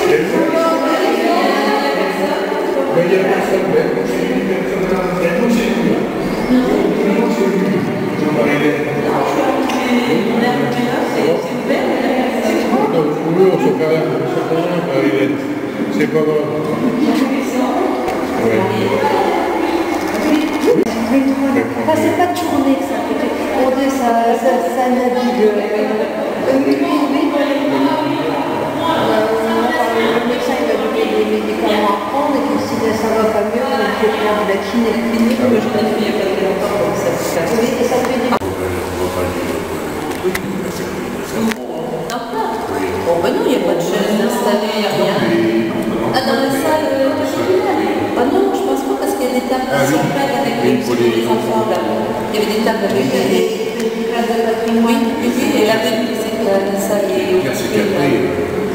C'est pas grave. Ouais. Enfin, c'est pas tourné que ça peut être. Ça navigue. Oui. Le médecin il va donner des médicaments à prendre et que si ça va pas mieux, il faut prendre de la kiné. Je l'ai fait il y a pas très longtemps, donc ça se passe. Oui, et ça fait des. Bon, ben non, il n'y a pas de chaise installée, il n'y a rien. Ah, dans la salle ah non, je pense pas, parce qu'il y a des tables qui sont prêtes avec les enfants là. Il y avait des tables avec des classes de patrimoine. Oui, et la salle est occupée.